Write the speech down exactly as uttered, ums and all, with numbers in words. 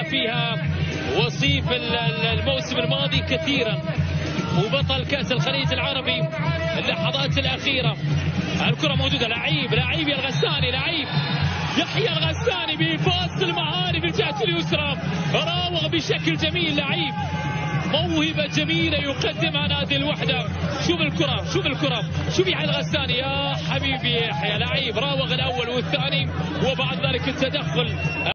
فيها وصيف الموسم الماضي كثيرا وبطل كأس الخليج العربي. اللحظات الأخيرة الكرة موجودة، لعيب لعيب يا الغساني، لعيب يحيى الغساني بفاصل المهاري بالجهة اليسرى، راوغ بشكل جميل، لعيب موهبة جميلة يقدمها نادي الوحدة. شوف الكرة شوف الكرة شوف يحيى الغساني يا حبيبي يحيى، لعيب راوغ الأول والثاني وبعد ذلك التدخل